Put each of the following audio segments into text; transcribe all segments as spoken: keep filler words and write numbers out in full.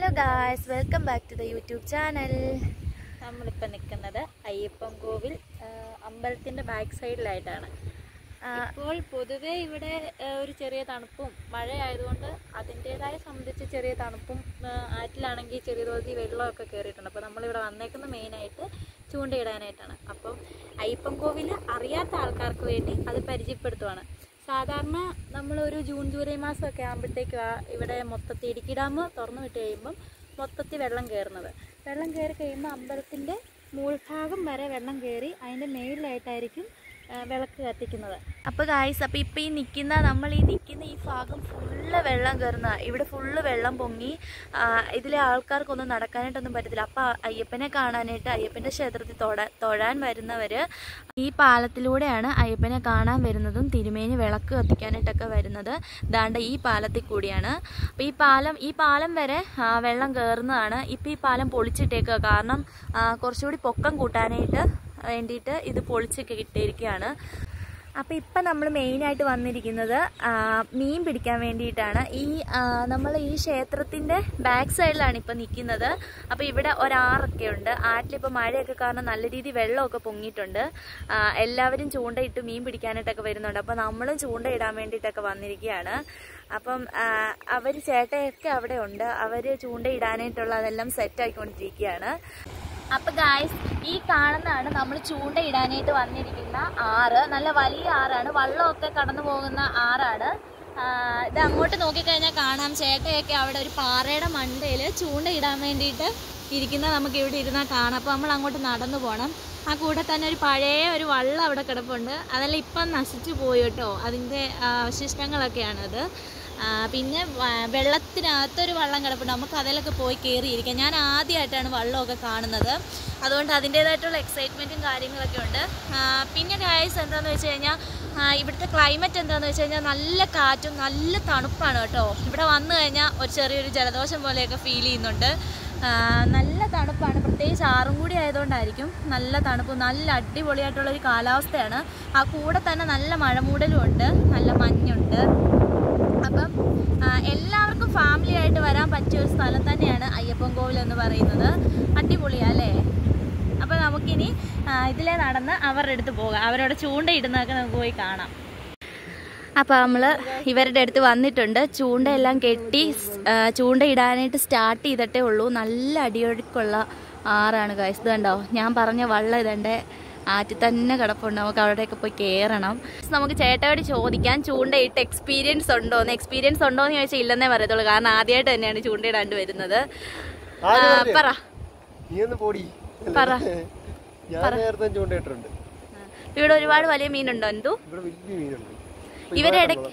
guys, welcome back to the YouTube channel. നമ്മളിപ്പോൾ നിൽക്കുന്നത് അയ്യപ്പൻ കോവിൽ അമ്പലത്തിൻ്റെ ബാക്ക് സൈഡിലായിട്ടാണ്. ഇപ്പോൾ പൊതുവേ ഇവിടെ ഒരു ചെറിയ തണുപ്പും മഴയായതുകൊണ്ട് അതിൻ്റേതായ സംബന്ധിച്ച് ചെറിയ തണുപ്പും ആറ്റിലാണെങ്കിൽ ചെറിയ തോതിൽ വെള്ളമൊക്കെ കയറിയിട്ടുണ്ട്. അപ്പോൾ നമ്മളിവിടെ വന്നേക്കുന്ന മെയിനായിട്ട് ചൂണ്ടയിടാനായിട്ടാണ്. അപ്പം അയ്യപ്പൻ കോവിൽ അറിയാത്ത ആൾക്കാർക്ക് വേണ്ടി അത് പരിചയപ്പെടുത്തുവാണ്. സാധാരണ നമ്മളൊരു ജൂൺ ജൂലൈ മാസമൊക്കെ ആകുമ്പോഴത്തേക്കും ഇവിടെ മൊത്തത്തിൽ ഇടുക്കി ഡാം തുറന്നു വിട്ട് കഴിയുമ്പം മൊത്തത്തിൽ വെള്ളം കയറുന്നത്. വെള്ളം കയറി കഴിയുമ്പോൾ അമ്പലത്തിൻ്റെ മുൾഭാഗം വരെ വെള്ളം കയറി അതിൻ്റെ മേളിലായിട്ടായിരിക്കും വിളക്ക് കത്തിക്കുന്നത്. അപ്പോൾ ഗായ്സ്, അപ്പോൾ ഇപ്പോൾ ഈ നിൽക്കുന്ന നമ്മൾ ഈ നിൽക്കുന്ന ഈ ഭാഗം ഫുള്ള് വെള്ളം കയറുന്ന, ഇവിടെ ഫുള്ള് വെള്ളം പൊങ്ങി ഇതിലെ ആൾക്കാർക്കൊന്നും നടക്കാനായിട്ടൊന്നും പറ്റത്തില്ല. അപ്പോൾ അയ്യപ്പനെ കാണാനായിട്ട് അയ്യപ്പൻ്റെ ക്ഷേത്രത്തിൽ തൊഴ തൊഴാൻ വരുന്നവർ ഈ പാലത്തിലൂടെയാണ് അയ്യപ്പനെ കാണാൻ വരുന്നതും തിരുമേനി വിളക്ക് കത്തിക്കാനായിട്ടൊക്കെ വരുന്നത്. ദാണ്ട ഈ പാലത്തിൽ കൂടിയാണ്. അപ്പോൾ ഈ പാലം ഈ പാലം വരെ വെള്ളം കയറുന്നതാണ്. ഇപ്പോൾ ഈ പാലം പൊളിച്ചിട്ടേക്കുക, കാരണം കുറച്ചുകൂടി പൊക്കം കൂട്ടാനായിട്ട് വേണ്ടിയിട്ട് ഇത് പൊളിച്ച് കിട്ടിയിരിക്കുകയാണ്. അപ്പോൾ ഇപ്പം നമ്മൾ മെയിനായിട്ട് വന്നിരിക്കുന്നത് മീൻ പിടിക്കാൻ വേണ്ടിയിട്ടാണ്. ഈ നമ്മൾ ഈ ക്ഷേത്രത്തിൻ്റെ ബാക്ക് സൈഡിലാണ് ഇപ്പം നിൽക്കുന്നത്. അപ്പോൾ ഇവിടെ ഒരാറൊക്കെ ഉണ്ട്. ആറ്റിലിപ്പോൾ മഴയൊക്കെ കാരണം നല്ല രീതിയിൽ വെള്ളമൊക്കെ പൊങ്ങിയിട്ടുണ്ട്. എല്ലാവരും ചൂണ്ടയിട്ട് മീൻ പിടിക്കാനായിട്ടൊക്കെ വരുന്നുണ്ട്. അപ്പോൾ നമ്മളും ചൂണ്ടയിടാൻ വേണ്ടിയിട്ടൊക്കെ വന്നിരിക്കുകയാണ്. അപ്പം അവർ ചേട്ടയൊക്കെ അവിടെ ഉണ്ട്. അവർ ചൂണ്ടയിടാനായിട്ടുള്ള അതെല്ലാം സെറ്റാക്കിക്കൊണ്ടിരിക്കുകയാണ്. അപ്പം ഗായ്സ്, ഈ കാണുന്നതാണ് നമ്മൾ ചൂണ്ടയിടാനായിട്ട് വന്നിരിക്കുന്ന ആറ്. നല്ല വലിയ ആറാണ്, വള്ളമൊക്കെ കടന്നു പോകുന്ന ആറാണ്. ഇത് അങ്ങോട്ട് നോക്കിക്കഴിഞ്ഞാൽ കാണാം ചേട്ടയൊക്കെ അവിടെ ഒരു പാറയുടെ മണ്ടയിൽ ചൂണ്ടയിടാൻ വേണ്ടിയിട്ട് ഇരിക്കുന്ന നമുക്ക് ഇവിടെ ഇരുന്നാൽ കാണാം. അപ്പോൾ നമ്മൾ അങ്ങോട്ട് നടന്നു പോകണം. ആ കൂടെ തന്നെ ഒരു പഴയ ഒരു വള്ളം അവിടെ കിടപ്പുണ്ട്. അതെല്ലാം ഇപ്പം നശിച്ചു പോയി കേട്ടോ, അതിൻ്റെ അവശിഷ്ടങ്ങളൊക്കെയാണത്. പിന്നെ വെള്ളത്തിനകത്തൊരു വള്ളം കിടപ്പുണ്ട്, നമുക്ക് അതിലൊക്കെ പോയി കയറിയിരിക്കാം. ഞാൻ ആദ്യമായിട്ടാണ് വള്ളമൊക്കെ കാണുന്നത്, അതുകൊണ്ട് അതിൻ്റേതായിട്ടുള്ള എക്സൈറ്റ്മെൻറ്റും കാര്യങ്ങളൊക്കെ ഉണ്ട്. പിന്നെ ഗായ്സ് എന്താണെന്ന് വെച്ച് കഴിഞ്ഞാൽ ഇവിടുത്തെ ക്ലൈമറ്റ് എന്താണെന്ന് വെച്ച് കഴിഞ്ഞാൽ നല്ല കാറ്റും നല്ല തണുപ്പാണ് കേട്ടോ. ഇവിടെ വന്നു കഴിഞ്ഞാൽ ഒരു ചെറിയൊരു ജലദോഷം പോലെയൊക്കെ ഫീൽ ചെയ്യുന്നുണ്ട്. നല്ല തണുപ്പാണ്, പ്രത്യേകിച്ച് ആറും കൂടി ആയതുകൊണ്ടായിരിക്കും നല്ല തണുപ്പ്. നല്ല അടിപൊളിയായിട്ടുള്ളൊരു കാലാവസ്ഥയാണ്. ആ കൂടെ തന്നെ നല്ല മഴമൂടലും ഉണ്ട്, നല്ല മഞ്ഞുണ്ട്. അപ്പം എല്ലാവർക്കും ഫാമിലി ആയിട്ട് വരാൻ പറ്റിയ ഒരു സ്ഥലം തന്നെയാണ് അയ്യപ്പൻ കോവിൽ എന്ന് പറയുന്നത്. അടിപൊളിയല്ലേ? അപ്പം നമുക്കിനി ഇതിലേ നടന്ന് അവരുടെ അടുത്ത് പോകാം. അവരോട് ചൂണ്ടയിടുന്നതൊക്കെ നമുക്ക് പോയി കാണാം. അപ്പോൾ നമ്മൾ ഇവരുടെ അടുത്ത് വന്നിട്ടുണ്ട്. ചൂണ്ടയെല്ലാം കെട്ടി ചൂണ്ടയിടാനായിട്ട് സ്റ്റാർട്ട് ചെയ്തിട്ടേ ഉള്ളൂ. നല്ല അടിയൊഴുക്കുള്ള ആറാണ് ഗൈസ്. ഇത് കണ്ടോ, ഞാൻ പറഞ്ഞ വള്ളം ഇതേണ്ട ആറ്റിൽ തന്നെ കിടപ്പുണ്ട്. നമുക്ക് അവിടെയൊക്കെ പോയി കയറണം. നമുക്ക് ചേട്ടയോട് ചോദിക്കാൻ ചൂണ്ടയിട്ട് എക്സ്പീരിയൻസ് ഉണ്ടോന്ന്. എക്സ്പീരിയൻസ് ഉണ്ടോന്ന് ചോദിച്ചാൽ ഇല്ലെന്നേ പറയത്തുള്ളൂ, കാരണം ആദ്യമായിട്ട് തന്നെയാണ് ചൂണ്ടയിടാണ്ട് വരുന്നത്. പറ പറ ഇവിടെ ഒരുപാട് വലിയ മീനുണ്ടോ എന്തു? ഇവരുടെ ഇടയ്ക്ക്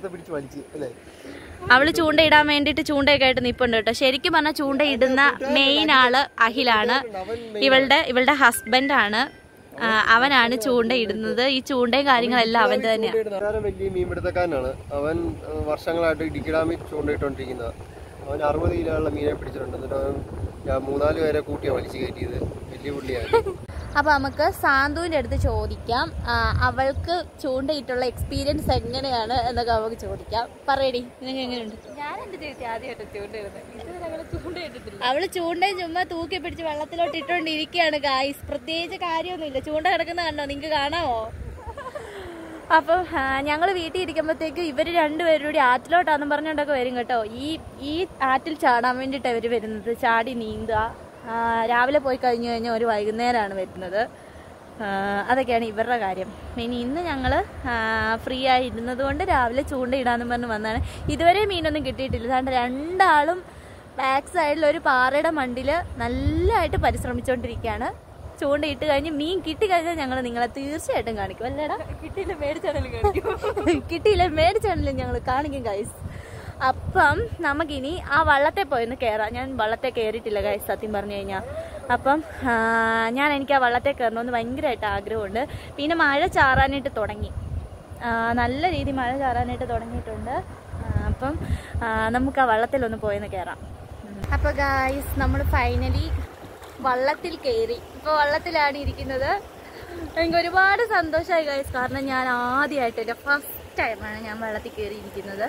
അവള് ചൂണ്ടയിടാൻ വേണ്ടിയിട്ട് ചൂണ്ടയൊക്കെ ആയിട്ട് നിൽപ്പുണ്ട് കേട്ടോ. ശരിക്കും പറഞ്ഞാൽ ചൂണ്ടയിടുന്ന മെയിൻ ആള് അഖിലാണ്. ഇവളുടെ ഇവളുടെ ഹസ്ബൻഡാണ്. അവനാണ് ചൂണ്ടയിടുന്നത്. ഈ ചൂണ്ടയും കാര്യങ്ങളെല്ലാം അവന്റെ തന്നെയാണ്. വലിയ മീൻപിടുത്തക്കാരനാണ് അവൻ. വർഷങ്ങളായിട്ട് ഇടുക്കി ഡാമിൽ ചൂണ്ടയിട്ടുകൊണ്ടിരിക്കുന്നത്. അവൻ അറുപത് കിലോയുള്ള മീനെ പിടിച്ചിട്ടുണ്ട്. എന്നിട്ട് അവൻ മൂന്നാല് പേരെ കൂട്ടിയാണ് വലിച്ചു കയറ്റിയത്. വലിയ പുള്ളിയാണ്. അപ്പൊ നമുക്ക് സാന്തുവിന്റെ അടുത്ത് ചോദിക്കാം, അവൾക്ക് ചൂണ്ടയിട്ടുള്ള എക്സ്പീരിയൻസ് എങ്ങനെയാണ് എന്നൊക്കെ നമുക്ക് ചോദിക്കാം. പറയടി, നിനക്ക് എങ്ങനെയുണ്ട്? ഞാൻ എന്റെ ചേച്ചി ആദ്യമായിട്ട് ചൂണ്ടയിടുന്നത്. ഇതുവരെ അങ്ങനെ ചൂണ്ടയിട്ടിട്ടില്ല. അവള് ചൂണ്ടയും ചുമ്മാ തൂക്കി പിടിച്ച് വെള്ളത്തിലോട്ട് ഇട്ടോണ്ടിരിക്കുകയാണ് ഗായ്സ്. പ്രത്യേകിച്ച് കാര്യമൊന്നുമില്ല. ചൂണ്ട കിടക്കുന്ന കണ്ടോ, നിങ്ങക്ക് കാണാമോ? അപ്പം ഞങ്ങൾ വീട്ടിൽ ഇരിക്കുമ്പോഴത്തേക്ക് ഇവർ രണ്ടുപേരും കൂടി ആറ്റിലോട്ടാന്ന് പറഞ്ഞുകൊണ്ടൊക്കെ വരും കേട്ടോ. ഈ ഈ ആറ്റിൽ ചാടാൻ വേണ്ടിയിട്ടാണ് ഇവർ വരുന്നത്. ചാടി നീന്തുക. രാവിലെ പോയി കഴിഞ്ഞു കഴിഞ്ഞാൽ ഒരു വൈകുന്നേരമാണ് വരുന്നത്. അതൊക്കെയാണ് ഇവരുടെ കാര്യം. ഇനി ഇന്ന് ഞങ്ങൾ ഫ്രീ ആയി ഇരുന്നത് കൊണ്ട് രാവിലെ ചൂണ്ടയിടാന്ന് പറഞ്ഞ് വന്നതാണ്. ഇതുവരെ മീനൊന്നും കിട്ടിയിട്ടില്ല. അതുകൊണ്ട് രണ്ടാളും ബാക്ക് സൈഡിൽ ഒരു പാറയുടെ മണ്ടിൽ നല്ലതായിട്ട് പരിശ്രമിച്ചുകൊണ്ടിരിക്കുകയാണ്. ചൂണ്ടയിട്ട് കഴിഞ്ഞ് മീൻ കിട്ടിക്കഴിഞ്ഞാൽ ഞങ്ങൾ നിങ്ങളെ തീർച്ചയായിട്ടും കാണിക്കും. അല്ലേടാ? കിട്ടിയില്ല മേടിച്ചാണെങ്കിലും കാണിക്കും. കിട്ടിയില്ല മേടിച്ചാണെങ്കിലും ഞങ്ങൾ കാണിക്കും ഗൈസ്. അപ്പം നമുക്കിനി ആ വള്ളത്തെ പോയൊന്ന് കയറാം. ഞാൻ വള്ളത്തെ കയറിയിട്ടില്ല ഗൈസ് സത്യം പറഞ്ഞു കഴിഞ്ഞാൽ. അപ്പം ഞാൻ എനിക്ക് ആ വള്ളത്തെ കയറണമെന്ന് ഭയങ്കരമായിട്ട് ആഗ്രഹമുണ്ട്. പിന്നെ മഴ ചാറാനായിട്ട് തുടങ്ങി, നല്ല രീതിയിൽ മഴ ചാറാനായിട്ട് തുടങ്ങിയിട്ടുണ്ട്. അപ്പം നമുക്ക് ആ വള്ളത്തിലൊന്ന് പോയൊന്ന് കയറാം. അപ്പോൾ ഗൈസ്, നമ്മൾ ഫൈനലി വള്ളത്തിൽ കയറി. ഇപ്പോൾ വള്ളത്തിലാണ് ഇരിക്കുന്നത്. എനിക്ക് ഒരുപാട് സന്തോഷമായി ഗൈസ്, കാരണം ഞാൻ ആദ്യമായിട്ട് ഫസ്റ്റ് ടൈമാണ് ഞാൻ വെള്ളത്തിൽ കയറിയിരിക്കുന്നത്.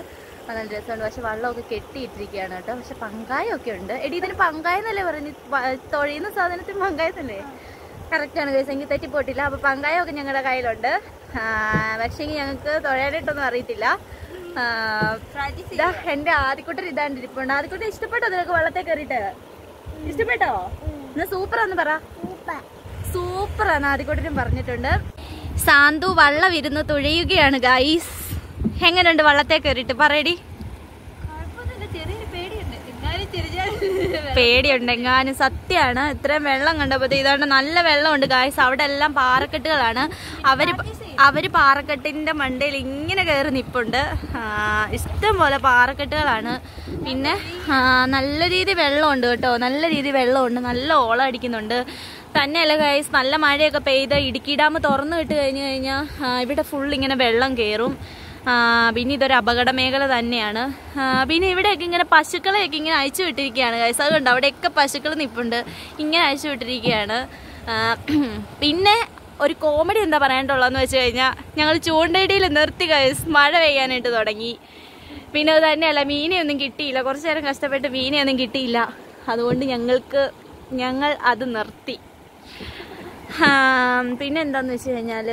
നല്ല രസമുണ്ട്. പക്ഷെ വെള്ളമൊക്കെ കെട്ടിയിട്ടിരിക്കുകയാണ് കേട്ടോ. പക്ഷെ പങ്കായമൊക്കെ ഉണ്ട്. എടി ഇതിന് പങ്കായെന്നല്ലേ പറഞ്ഞു? തൊഴിയുന്ന സാധനത്തിന് പങ്കായെന്നല്ലേ? കറക്റ്റാണ് ഗൈസ്, എനിക്ക് തെറ്റിപ്പോട്ടില്ല. അപ്പോൾ പങ്കായമൊക്കെ ഞങ്ങളുടെ കയ്യിലുണ്ട്. പക്ഷേ ഞങ്ങൾക്ക് തൊഴാനായിട്ടൊന്നും അറിയത്തില്ല. ഇതാ എൻ്റെ ആദ്യക്കുട്ടൻ ഇതാണ്ട് ഇരിപ്പുണ്ട്. ആദ്യക്കുട്ടൻ ഇഷ്ടപ്പെട്ടോ നിനക്ക് വെള്ളത്തെ കയറിയിട്ട്? ഇഷ്ടപ്പെട്ടോ? എന്നാ സൂപ്പറാന്ന് പറ. സൂപ്പറാണ് ആദ്യക്കുട്ടനും പറഞ്ഞിട്ടുണ്ട്. സാന്തു വള്ളം ഇരുന്ന് തുഴയുകയാണ് ഗൈസ്. എങ്ങനെയുണ്ട് വള്ളത്തെ കയറിയിട്ട്? പറയടി. പേടിയുണ്ടെങ്ങാനും. സത്യമാണ്. ഇത്രയും വെള്ളം കണ്ടപ്പോൾ ഇതാണ്ട് നല്ല വെള്ളമുണ്ട് ഗായ്സ്. അവിടെ എല്ലാം പാറക്കെട്ടുകളാണ്. അവര് അവര് പാറക്കെട്ടിന്റെ മണ്ടയിൽ ഇങ്ങനെ കയറി നിപ്പുണ്ട്. ഇഷ്ടം പോലെ പാറക്കെട്ടുകളാണ്. പിന്നെ നല്ല രീതി വെള്ളമുണ്ട് കേട്ടോ. നല്ല രീതി വെള്ളമുണ്ട്. നല്ല ഓളം അടിക്കുന്നുണ്ട്. തന്നെയല്ല ഗൈസ്, നല്ല മഴയൊക്കെ പെയ്ത് ഇടുക്കി ഡാം തുറന്നു വിട്ട് കഴിഞ്ഞു കഴിഞ്ഞാൽ ഇവിടെ ഫുൾ ഇങ്ങനെ വെള്ളം കയറും. പിന്നെ ഇതൊരു അപകട മേഖല തന്നെയാണ്. പിന്നെ ഇവിടെയൊക്കെ ഇങ്ങനെ പശുക്കളെയൊക്കെ ഇങ്ങനെ അയച്ചു വിട്ടിരിക്കുകയാണ് ഗൈസ്. അതുകൊണ്ട് അവിടെയൊക്കെ പശുക്കൾ നിൽപ്പുണ്ട്. ഇങ്ങനെ അയച്ചു വിട്ടിരിക്കുകയാണ്. പിന്നെ ഒരു കോമഡി എന്താ പറയാനുള്ളതെന്ന് വെച്ച് കഴിഞ്ഞാൽ ഞങ്ങൾ ചൂണ്ടയിടിയിൽ നിർത്തി ഗൈസ്. മഴ പെയ്യാനായിട്ട് തുടങ്ങി. പിന്നെ അത് തന്നെയല്ല, മീനെയൊന്നും കിട്ടിയില്ല. കുറച്ചു നേരം കഷ്ടപ്പെട്ട് മീനെയൊന്നും കിട്ടിയില്ല. അതുകൊണ്ട് ഞങ്ങൾക്ക് ഞങ്ങൾ അത് നിർത്തി. പിന്നെ എന്താന്ന് വെച്ച് കഴിഞ്ഞാല്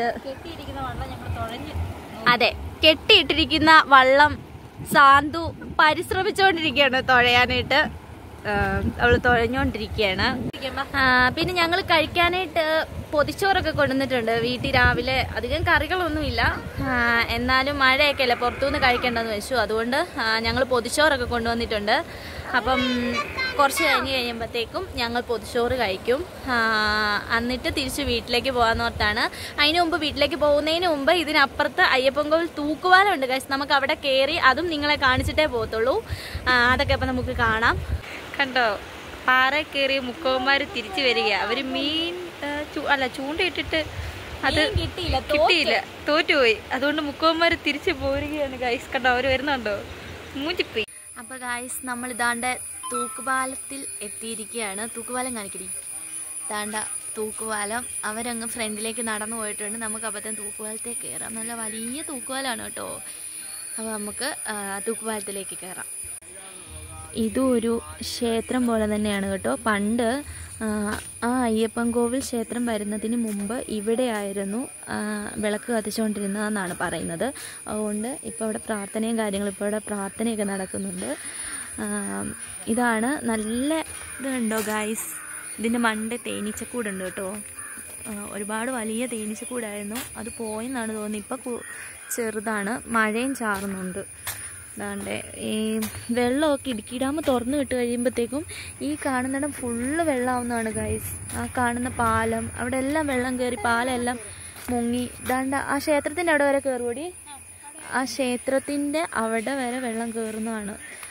അതെ, കെട്ടിയിട്ടിരിക്കുന്ന വള്ളം സാന്തു പരിശ്രമിച്ചുകൊണ്ടിരിക്കുകയാണ് തുഴയാനായിട്ട്. അവള് തുഴഞ്ഞുകൊണ്ടിരിക്കുകയാണ്. പിന്നെ ഞങ്ങൾ കഴിക്കാനായിട്ട് പൊതിച്ചോറൊക്കെ കൊണ്ടുവന്നിട്ടുണ്ട് വീട്ടിൽ. രാവിലെ അധികം കറികളൊന്നുമില്ല, എന്നാലും മഴയൊക്കെ അല്ലേ, പുറത്തുനിന്ന് കഴിക്കേണ്ടെന്ന് വെച്ചു. അതുകൊണ്ട് ഞങ്ങൾ പൊതിച്ചോറൊക്കെ കൊണ്ടുവന്നിട്ടുണ്ട്. അപ്പം കുറച്ച് കഴിഞ്ഞ് കഴിയുമ്പോഴത്തേക്കും ഞങ്ങൾ പൊതിച്ചോറ് കഴിക്കും. എന്നിട്ട് തിരിച്ച് വീട്ടിലേക്ക് പോകാമെന്ന് ഓർത്താണ്. അതിന് മുമ്പ് വീട്ടിലേക്ക് പോകുന്നതിന് മുമ്പ് ഇതിനപ്പുറത്ത് അയ്യപ്പൻകോവിൽ തൂക്കുപാലമുണ്ട് ഗൈസ്. നമുക്ക് അവിടെ കയറി അതും നിങ്ങളെ കാണിച്ചിട്ടേ പോകത്തുള്ളൂ. അതൊക്കെ അപ്പം നമുക്ക് കാണാം. കണ്ടോ, പാറ കയറി മുക്കവന്മാർ തിരിച്ചു വരിക. അവര് മീൻ അല്ല ചൂണ്ടയിട്ടിട്ട് അത് കിട്ടിയില്ല കിട്ടിയില്ല തോറ്റുപോയി. അതുകൊണ്ട് മുക്കവന്മാർ തിരിച്ചു പോരുകയാണ് ഗൈസ്. കണ്ടോ, അവര് വരുന്നുണ്ടോ? മൂഞ്ചിപ്പോയി. അപ്പൊ ഗൈസ്, നമ്മൾ ഇതാണ്ട് തൂക്കുപാലത്തിൽ എത്തിയിരിക്കുകയാണ്. തൂക്കുപാലം കാണിക്കടി. താണ്ട തൂക്കുപാലം. അവരങ്ങ് ഫ്രണ്ടിലേക്ക് നടന്നു പോയിട്ടുണ്ട്. നമുക്ക് അപ്പത്തേം തൂക്കുപാലത്തേക്ക് കയറാം. നല്ല വലിയ തൂക്കുപാലമാണ് കേട്ടോ. അപ്പോൾ നമുക്ക് തൂക്കുപാലത്തിലേക്ക് കയറാം. ഇതും ഒരു ക്ഷേത്രം പോലെ തന്നെയാണ് കേട്ടോ. പണ്ട് ആ അയ്യപ്പൻകോവിൽ ക്ഷേത്രം വരുന്നതിന് മുമ്പ് ഇവിടെയായിരുന്നു വിളക്ക് കത്തിച്ചുകൊണ്ടിരുന്നതെന്നാണ് പറയുന്നത്. അതുകൊണ്ട് ഇപ്പോൾ ഇവിടെ പ്രാർത്ഥനയും കാര്യങ്ങളും ഇപ്പോൾ ഇവിടെ പ്രാർത്ഥനയൊക്കെ നടക്കുന്നുണ്ട്. ഇതാണ് നല്ല ഇതുണ്ടോ ഗായ്സ്. ഇതിൻ്റെ മണ്ട തേനീച്ചക്കൂടുണ്ട് കേട്ടോ. ഒരുപാട് വലിയ തേനീച്ചക്കൂടായിരുന്നു. അത് പോയെന്നാണ് തോന്നുന്നത്. ഇപ്പോൾ ചെറുതാണ്. മഴയും ചാറുന്നുണ്ട്. അതാണ്ട് ഈ വെള്ളമൊക്കെ ഇടുക്കി ഡാം തുറന്നു വിട്ട് കഴിയുമ്പോഴത്തേക്കും ഈ കാണുന്നിടം ഫുള്ള് വെള്ളമാവുന്നതാണ് ഗൈസ്. ആ കാണുന്ന പാലം അവിടെ എല്ലാം വെള്ളം കയറി പാലം എല്ലാം മുങ്ങി. ഇതാണ്ട് ആ ക്ഷേത്രത്തിൻ്റെ അവിടെ വരെ കയറുകൂടി. ആ ക്ഷേത്രത്തിൻ്റെ അവിടെ വരെ വെള്ളം കയറുന്നതാണ്.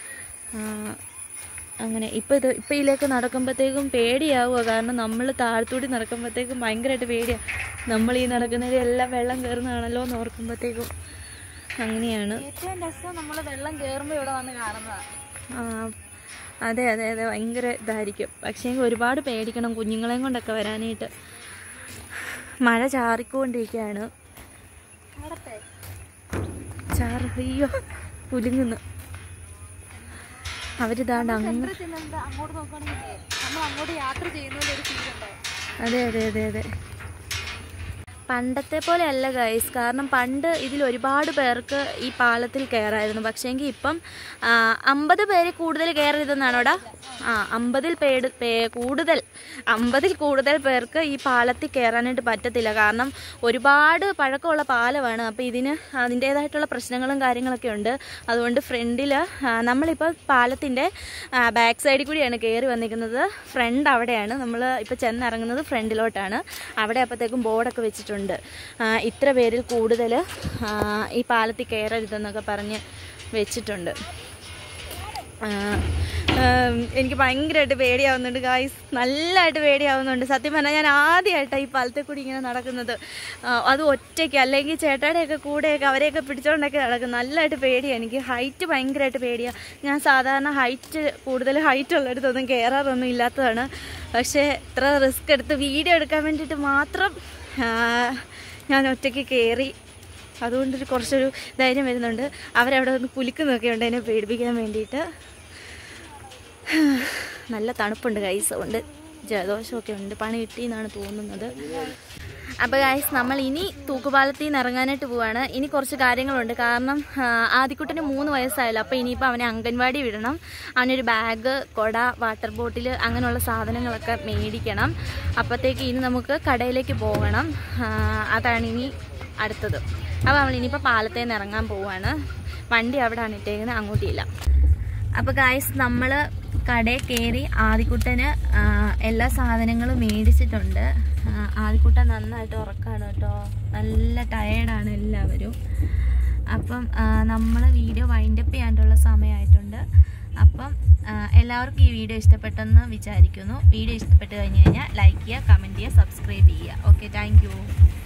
അങ്ങനെ ഇപ്പം ഇത് ഇപ്പം ഇതിലേക്ക് നടക്കുമ്പോഴത്തേക്കും പേടിയാവുക. കാരണം നമ്മൾ താഴത്തൂടി നടക്കുമ്പോഴത്തേക്കും ഭയങ്കരമായിട്ട് പേടിയാണ്. നമ്മൾ ഈ നടക്കുന്നതിലെല്ലാം വെള്ളം കയറുന്നതാണല്ലോ എന്ന് ഓർക്കുമ്പോഴത്തേക്കും അങ്ങനെയാണ്. ഏറ്റവും രസം നമ്മൾ വെള്ളം കയറുമ്പോൾ ഇവിടെ വന്ന് കാണുന്നതാണ്. ആ അതെ അതെ അതെ ഭയങ്കര ഇതായിരിക്കും. പക്ഷേ ഒരുപാട് പേടിക്കണം കുഞ്ഞുങ്ങളെയും കൊണ്ടൊക്കെ വരാനായിട്ട്. മഴ ചാറിക്കൊണ്ടിരിക്കുകയാണ്. ചാറ് അയ്യോ കുലുങ്ങുന്നു. അവരിതാണ്ട് അങ്ങ് അങ്ങോട്ട് നോക്കുകയാണെങ്കിൽ നമ്മൾ അങ്ങോട്ട് യാത്ര ചെയ്യുന്നതിൽ ഒരു ഫീൽ ഉണ്ട്. അതെ അതെ അതെ അതെ പണ്ടത്തെ പോലെ അല്ല ഗൈസ്. കാരണം പണ്ട് ഇതിൽ ഒരുപാട് പേർക്ക് ഈ പാലത്തിൽ കയറായിരുന്നു. പക്ഷേങ്കിൽ ഇപ്പം അമ്പത് പേര് കൂടുതൽ കയറരുതെന്നാണോടാ. ആ അമ്പതിൽ പേട് പേ കൂടുതൽ അമ്പതിൽ കൂടുതൽ പേർക്ക് ഈ പാലത്തിൽ കയറാനായിട്ട് പറ്റത്തില്ല. കാരണം ഒരുപാട് പഴക്കമുള്ള പാലമാണ്. അപ്പോൾ ഇതിന് അതിൻ്റേതായിട്ടുള്ള പ്രശ്നങ്ങളും കാര്യങ്ങളൊക്കെ ഉണ്ട്. അതുകൊണ്ട് ഫ്രണ്ടിൽ നമ്മളിപ്പോൾ പാലത്തിൻ്റെ ബാക്ക് സൈഡിൽ കൂടിയാണ് കയറി വന്നിരിക്കുന്നത്. ഫ്രണ്ട് അവിടെയാണ്. നമ്മൾ ഇപ്പോൾ ചെന്നിറങ്ങുന്നത് ഫ്രണ്ടിലോട്ടാണ്. അവിടെ അപ്പോഴത്തേക്കും ബോർഡൊക്കെ വെച്ചിട്ടുണ്ട്. ഇത്ര പേരിൽ കൂടുതൽ ഈ പാലത്തിൽ കയറരുതെന്നൊക്കെ പറഞ്ഞ് വെച്ചിട്ടുണ്ട്. എനിക്ക് ഭയങ്കരമായിട്ട് പേടിയാവുന്നുണ്ട് ഗായ്സ്. നല്ലതായിട്ട് പേടിയാവുന്നുണ്ട്. സത്യം പറഞ്ഞാൽ ഞാൻ ആദ്യമായിട്ടാണ് ഈ പാലത്തെ കൂടി ഇങ്ങനെ നടക്കുന്നത്. അത് ഒറ്റയ്ക്ക്, അല്ലെങ്കിൽ ചേട്ടാടെയൊക്കെ കൂടെയൊക്കെ അവരെയൊക്കെ പിടിച്ചോണ്ടൊക്കെ നടക്കും. നല്ലതായിട്ട് പേടിയാണ് എനിക്ക്. ഹൈറ്റ് ഭയങ്കരമായിട്ട് പേടിയാണ്. ഞാൻ സാധാരണ ഹൈറ്റ് കൂടുതൽ ഹൈറ്റ് ഉള്ളിടത്തൊന്നും കയറാറൊന്നും ഇല്ലാത്തതാണ്. പക്ഷേ ഇത്ര റിസ്ക് എടുത്ത് വീഡിയോ എടുക്കാൻ വേണ്ടിയിട്ട് മാത്രം ഞാൻ ഒറ്റയ്ക്ക് കയറി. അതുകൊണ്ടൊരു കുറച്ചൊരു ധൈര്യം വരുന്നുണ്ട്. അവരവിടെ ഒന്ന് കുലിക്കുന്നൊക്കെ ഉണ്ട് എന്നെ പേടിപ്പിക്കാൻ വേണ്ടിയിട്ട്. നല്ല തണുപ്പുണ്ട് ഗൈസ്, അതുകൊണ്ട് ജലദോഷമൊക്കെ ഉണ്ട്. പണി കിട്ടിയെന്നാണ് തോന്നുന്നത്. അപ്പോൾ ഗൈസ് നമ്മൾ ഇനി തൂക്കുപാലത്തിൽ നിന്ന് ഇറങ്ങാനായിട്ട് പോവാണ്. ഇനി കുറച്ച് കാര്യങ്ങളുണ്ട്. കാരണം ആദിക്കുട്ടന് മൂന്ന് വയസ്സായല്ലോ. അപ്പോൾ ഇനിയിപ്പോൾ അവനെ അംഗൻവാടി വിടണം. അവനൊരു ബാഗ്, കൊട, വാട്ടർ ബോട്ടിൽ അങ്ങനെയുള്ള സാധനങ്ങളൊക്കെ മേടിക്കണം. അപ്പോഴത്തേക്ക് ഇനി നമുക്ക് കടയിലേക്ക് പോകണം. അതാണ് ഇനി അടുത്തത്. അപ്പോൾ നമ്മൾ ഇനിയിപ്പോൾ പാലത്തിൽ നിന്ന് ഇറങ്ങാൻ പോവാണ്. വണ്ടി അവിടെയാണ് ഇട്ടേക്കുന്നത്, അങ്ങോട്ടില്ല. അപ്പോൾ ഗൈസ് നമ്മൾ കടയിൽ കയറി ആദിക്കുട്ടന് എല്ലാ സാധനങ്ങളും മേടിച്ചിട്ടുണ്ട്. ആദിക്കുട്ടൻ നന്നായിട്ട് ഉറക്കാണ് കേട്ടോ, നല്ല ടയേർഡാണ് എല്ലാവരും. അപ്പം നമ്മൾ വീഡിയോ വൈൻഡപ്പ് ചെയ്യാനുള്ള സമയമായിട്ടുണ്ട്. അപ്പം എല്ലാവർക്കും ഈ വീഡിയോ ഇഷ്ടപ്പെട്ടെന്ന് വിചാരിക്കുന്നു. വീഡിയോ ഇഷ്ടപ്പെട്ട് കഴിഞ്ഞ് കഴിഞ്ഞാൽ ലൈക്ക് ചെയ്യുക, കമൻറ്റ് ചെയ്യുക, സബ്സ്ക്രൈബ് ചെയ്യുക. Okay, thank U.